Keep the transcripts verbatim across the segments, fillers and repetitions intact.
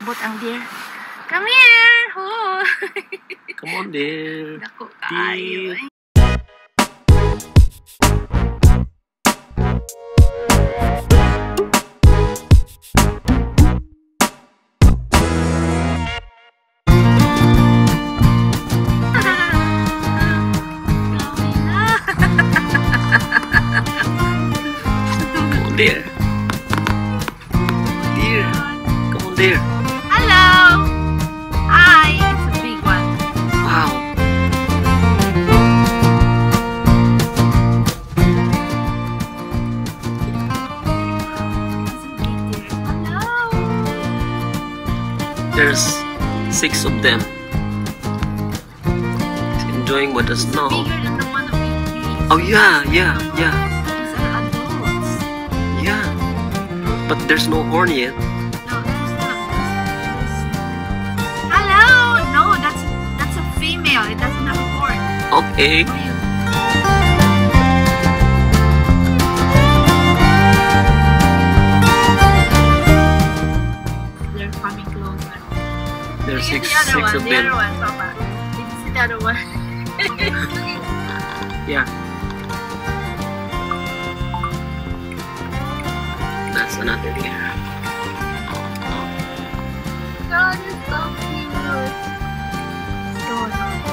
But ang dear. Come here! Oh. Come on, dear. Dako kaayo eh. Dear. Dear. Come on, dear. Hello! Hi! It's a big one. Wow. Hello! There's six of them. He's enjoying with the snow. Bigger than the one that we used. Oh yeah, yeah, yeah, These are adults. yeah. But there's no horn yet. No, this is not this. Hello! No, that's that's a female. It doesn't have a horn. Okay. They're coming closer. There's Look at six, the other six one. of The them. other one, Papa. Did you see the other one? Yeah. That's another deer. God, it's so cute. So nice.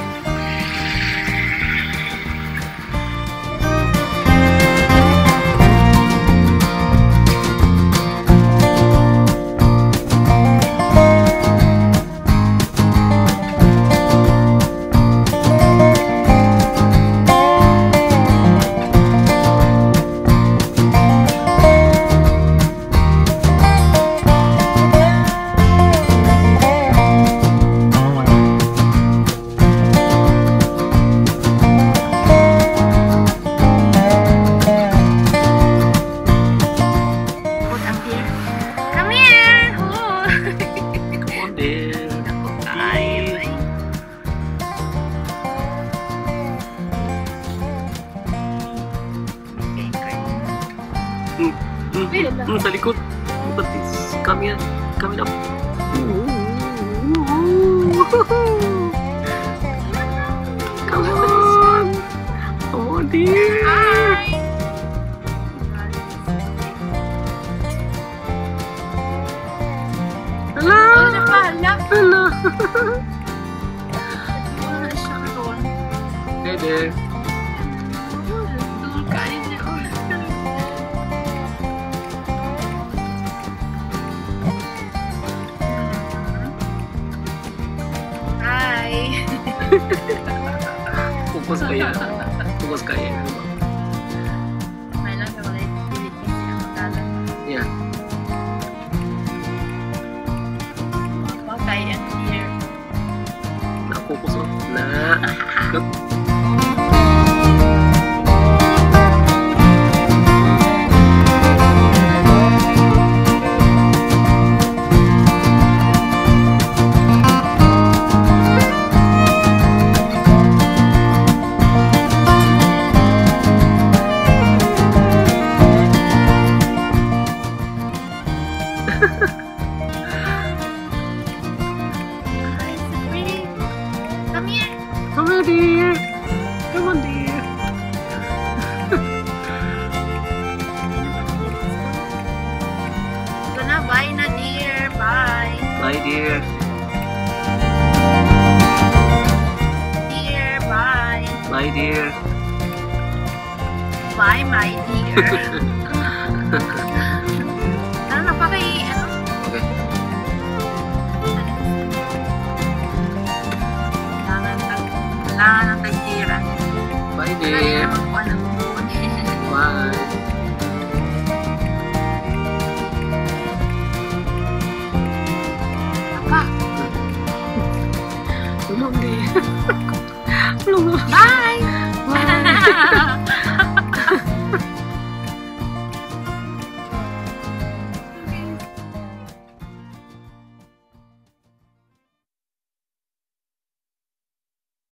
But ang dear. Come here! Oh. Come on, dear. Dako kaayo eh. Okay, okay. Mm, mm, mm, mm, sa likod. Look at this. Coming, coming up. Come on. Come on, dear. Hi! Hello. Oh, napahala. Hello. Wala siya doon. Hey there. Doon kayo niya. Hi! Focus kayo. Focus kayo. May lang sa mga Philippines siya magalang. Yeah. Bakay ang deer. Na-focus on. Na. Look. Hi, so pretty. Come here. Come on, dear. Come on, dear. Gonna bye na dear. Bye. Bye, dear. Dear, bye. Bye, dear. Bye, my dear.